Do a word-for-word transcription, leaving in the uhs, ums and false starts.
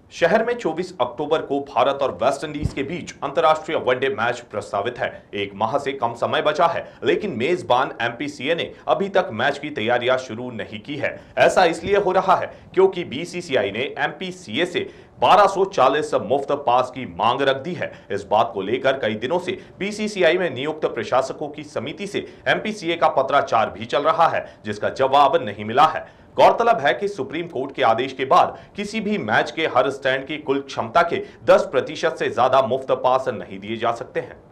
शहर में चौबीस अक्टूबर को भारत और वेस्टइंडीज के बीच अंतर्राष्ट्रीय वनडे मैच प्रस्तावित है। एक माह से कम समय बचा है, लेकिन मेजबान एमपीसीए ने अभी तक मैच की तैयारियां शुरू नहीं की है। ऐसा इसलिए हो रहा है क्योंकि बीसीसीआई ने एमपीसीए से बारह सौ चालीस मुफ्त पास की मांग रख दी है। इस बात को लेकर कई दिनों से बीसीसीआई में नियुक्त प्रशासकों की समिति से एमपीसीए का पत्राचार भी चल रहा है, जिसका जवाब नहीं मिला है। गौरतलब है कि सुप्रीम कोर्ट के आदेश के बाद किसी भी मैच के हर स्टैंड की कुल क्षमता के दस प्रतिशत से ज्यादा मुफ्त पास नहीं दिए जा सकते हैं।